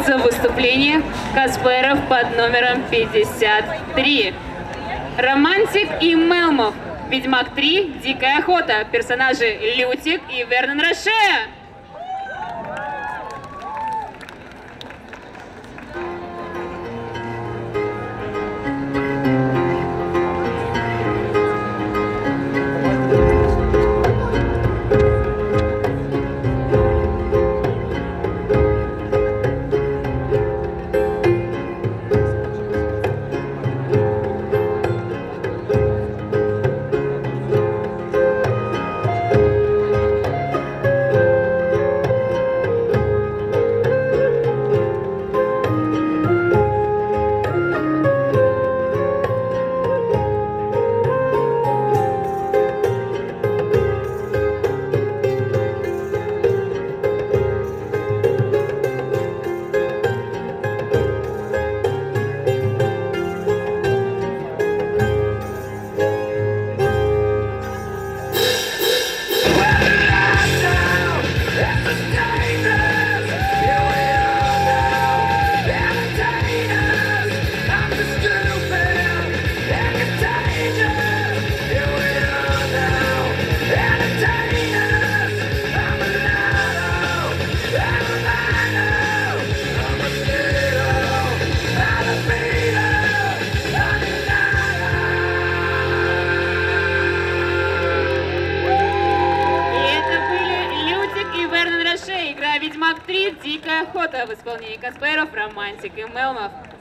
за выступление Касперов под номером 53. Романтик и Мелмов. Ведьмак 3. Дикая охота. Персонажи Лютик и Вернон Роше. Игра «Ведьмак 3. Дикая охота» в исполнении Касперов, Романтик и Мелмов.